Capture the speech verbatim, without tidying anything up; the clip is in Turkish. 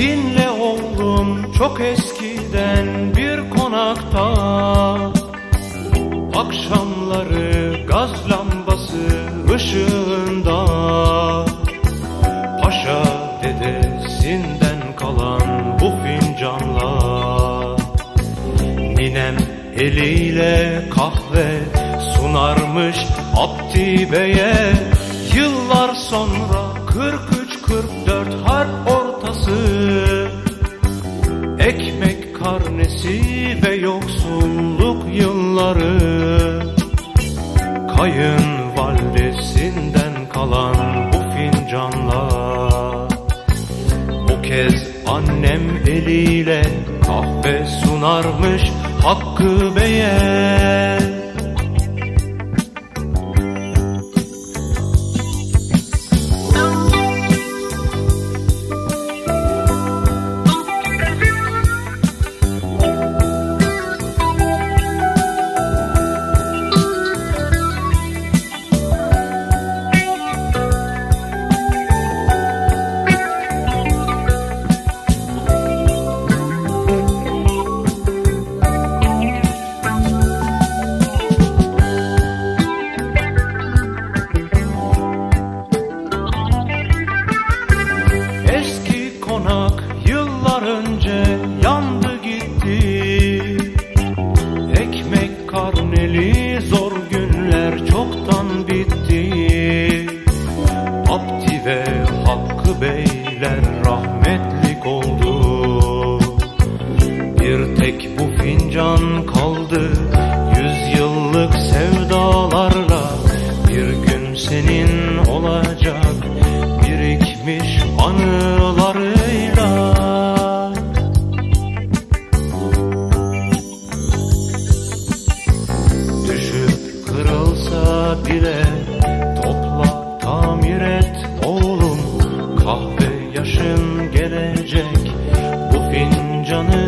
Dinle oğlum, çok eskiden bir konakta akşamları gaz lambası ışığında paşa dedesinden kalan bu fincanla ninem eliyle kahve sunarmış Abdi Bey'e. Yıllar sonra kırk üç kırk dört harp ortası, ekmek karnesi ve yoksulluk yılları, kayınvalidesinden kalan bu fincanla bu kez annem eliyle kahve sunarmış Hakkı Bey'e. Yıllar önce yandı gitti, ekmek karneli zor günler çoktan bitti. Abdi ve Hakkı Beyler rahmetlik oldu, bir tek bu fincan kaldı yüzyıllık sevdalarla. Bir gün senin olacak birikmiş anılarıyla. Düşüp kırılsa bile topla tamir et oğlum, kahve yaşın gelecek bu fincanı